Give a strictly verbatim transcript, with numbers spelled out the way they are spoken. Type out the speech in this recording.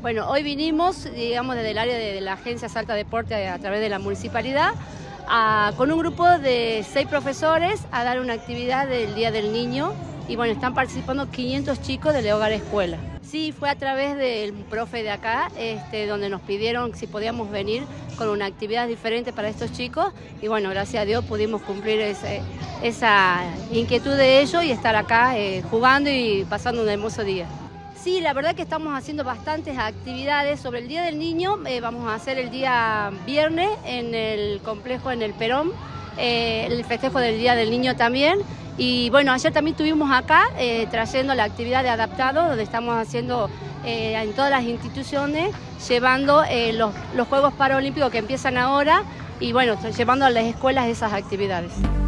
Bueno, hoy vinimos, digamos, desde el área de, de la Agencia Salta Deporte a, a través de la municipalidad, a, con un grupo de seis profesores a dar una actividad del Día del Niño. Y bueno, están participando quinientos chicos del Hogar Escuela. Sí, fue a través del profe de acá, este, donde nos pidieron si podíamos venir con una actividad diferente para estos chicos. Y bueno, gracias a Dios pudimos cumplir ese, esa inquietud de ellos y estar acá eh, jugando y pasando un hermoso día. Sí, la verdad que estamos haciendo bastantes actividades. Sobre el Día del Niño, eh, vamos a hacer el día viernes en el complejo, en el Perón, eh, el festejo del Día del Niño también. Y bueno, ayer también estuvimos acá eh, trayendo la actividad de adaptado, donde estamos haciendo eh, en todas las instituciones, llevando eh, los, los Juegos Paralímpicos que empiezan ahora y bueno, llevando a las escuelas esas actividades.